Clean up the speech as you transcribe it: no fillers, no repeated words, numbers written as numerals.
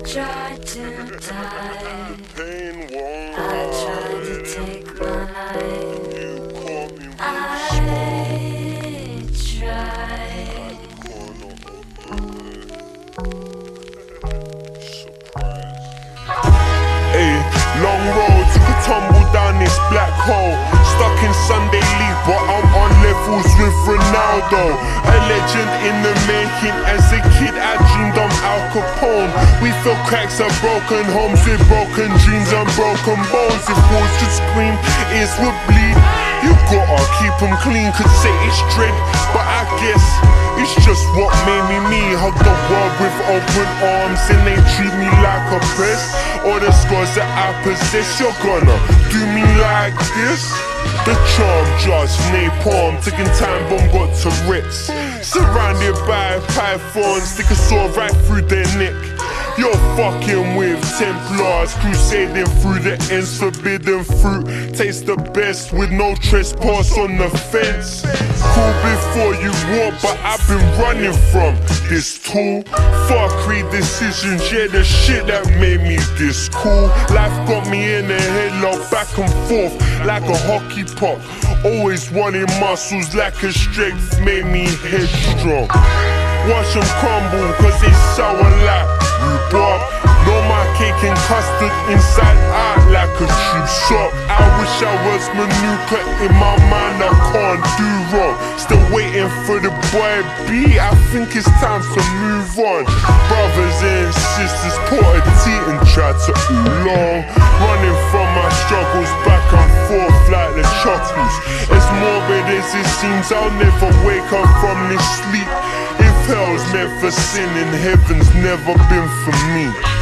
tried to die. Pain won't I tried to take my life. I tried. Ayy, long road, took a tumble down this black hole. Stuck in Sunday league, but I'm on levels with Ronaldo. A legend in the making. As a kid I dreamed I'm Al Capone. We feel cracks at broken homes with broken dreams and broken bones. If walls should scream, ears would bleed. You gotta keep them clean, could say it's dread, but I guess it's just what made me me. Hug the world with open arms and they treat me like a pest. All the scars that I possess, you're gonna do me like this. The charm just napalm, taking time bomb got Tourette's. Surrounded by pythons, stick a sword right through their neck. You're fucking with Templars, crusading through the ends, forbidden fruit. Taste the best with no trespass on the fence. Cool before you walk, but I've been running from this tool. Fuck decisions, yeah, the shit that made me this cool. Life got me in a headlock, back and forth like a hockey puck. Always wanting muscles like a strength made me headstrong. Watch them crumble, cause they sour like rhubarb. Know my cake and custard inside out like a cheap shop. I wish I was Manuka, in my mind I can't do wrong. Still waiting for the boy B, I think it's time to move on. Brothers and sisters pour a tea and try to oolong. Running from my struggles back and forth like the chuckles. As morbid as it seems, I'll never wake up from this sleep. If hell's meant for sin and heaven's never been for me.